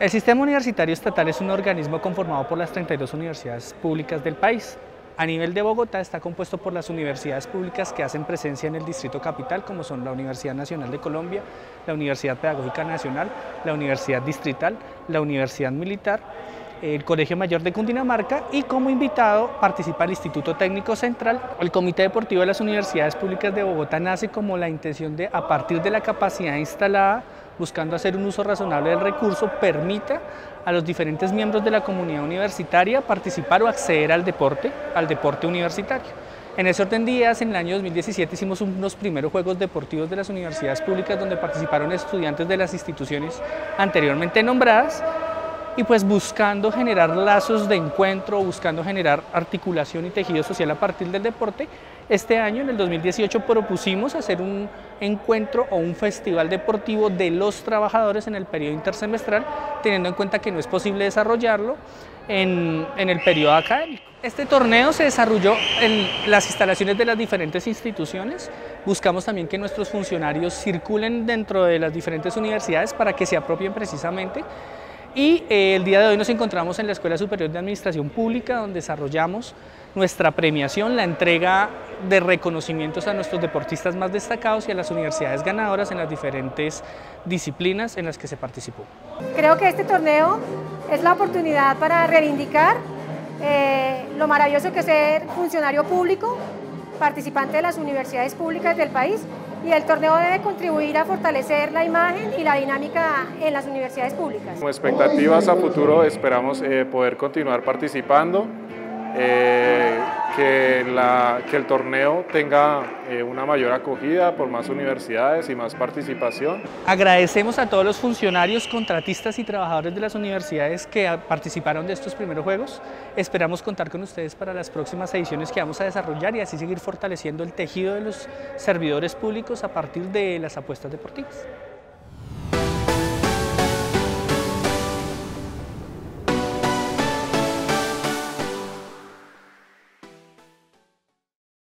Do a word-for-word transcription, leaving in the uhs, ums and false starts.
El Sistema Universitario Estatal es un organismo conformado por las treinta y dos universidades públicas del país. A nivel de Bogotá está compuesto por las universidades públicas que hacen presencia en el Distrito Capital, como son la Universidad Nacional de Colombia, la Universidad Pedagógica Nacional, la Universidad Distrital, la Universidad Militar, el Colegio Mayor de Cundinamarca, y como invitado participa el Instituto Técnico Central. El Comité Deportivo de las Universidades Públicas de Bogotá nace como la intención de, a partir de la capacidad instalada, buscando hacer un uso razonable del recurso, permita a los diferentes miembros de la comunidad universitaria participar o acceder al deporte, al deporte universitario. En ese orden de ideas, en el año dos mil diecisiete hicimos unos primeros Juegos Deportivos de las universidades públicas donde participaron estudiantes de las instituciones anteriormente nombradas, y pues buscando generar lazos de encuentro, buscando generar articulación y tejido social a partir del deporte, este año, en el dos mil dieciocho, propusimos hacer un encuentro o un festival deportivo de los trabajadores en el periodo intersemestral, teniendo en cuenta que no es posible desarrollarlo en, en el periodo académico. Este torneo se desarrolló en las instalaciones de las diferentes instituciones. Buscamos también que nuestros funcionarios circulen dentro de las diferentes universidades para que se apropien precisamente. Y eh, el día de hoy nos encontramos en la Escuela Superior de Administración Pública, donde desarrollamos nuestra premiación, la entrega de reconocimientos a nuestros deportistas más destacados y a las universidades ganadoras en las diferentes disciplinas en las que se participó. Creo que este torneo es la oportunidad para reivindicar eh, lo maravilloso que es ser funcionario público, participante de las universidades públicas del país, y el torneo debe contribuir a fortalecer la imagen y la dinámica en las universidades públicas. Como expectativas a futuro esperamos eh, poder continuar participando, eh, que, la, que el torneo tenga eh, una mayor acogida por más universidades y más participación. Agradecemos a todos los funcionarios, contratistas y trabajadores de las universidades que participaron de estos primeros Juegos. Esperamos contar con ustedes para las próximas ediciones que vamos a desarrollar y así seguir fortaleciendo el tejido de los servidores públicos a partir de las apuestas deportivas.